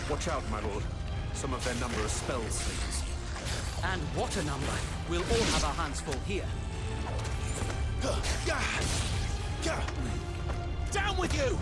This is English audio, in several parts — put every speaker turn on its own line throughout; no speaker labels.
Watch out, my lord. Some of their number are spell slings.
And what a number! We'll all have our hands full here.
Down with you!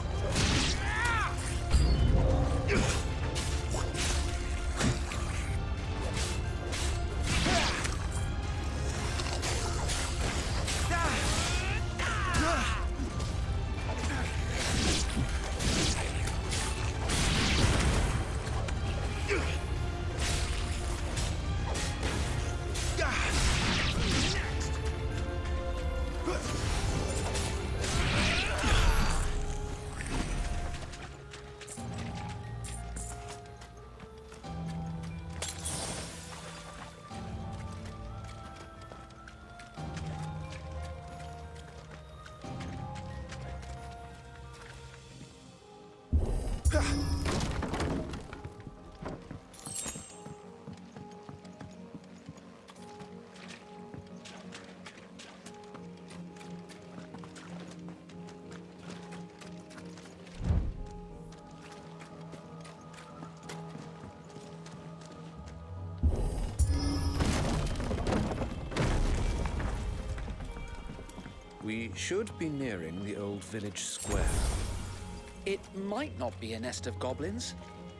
We should be nearing the old village square.
It might not be a nest of goblins.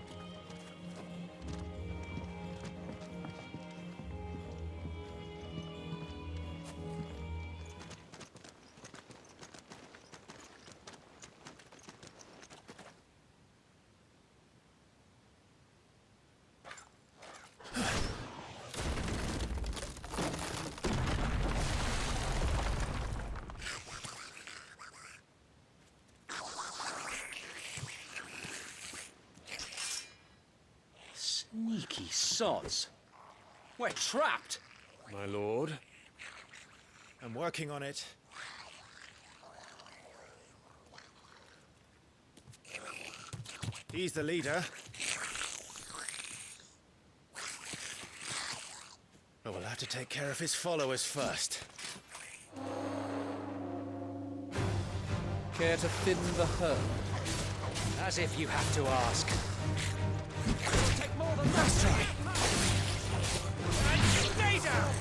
Sneaky sods. We're trapped.
My lord.
I'm working on it. He's the leader. But we'll have to take care of his followers first.
Care to thin the herd? As if you have to ask. Take more than that.
Try. And stay down!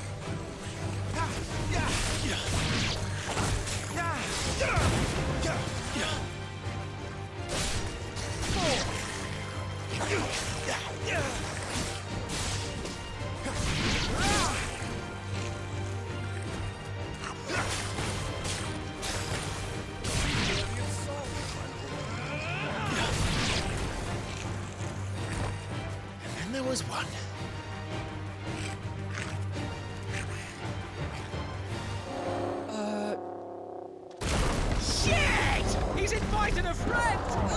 And then there was one.
Shit! He's invited a friend!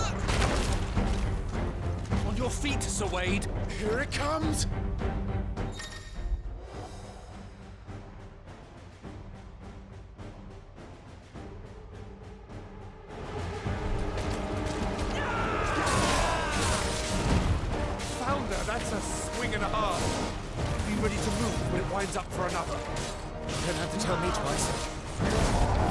On your feet, Sir Wade.
Here it comes!
Founder, that's a swing and a half. Be ready to move when it winds up for another.
You don't have to tell me twice.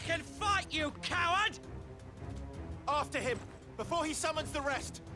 back and fight, you coward!
After him, before he summons the rest!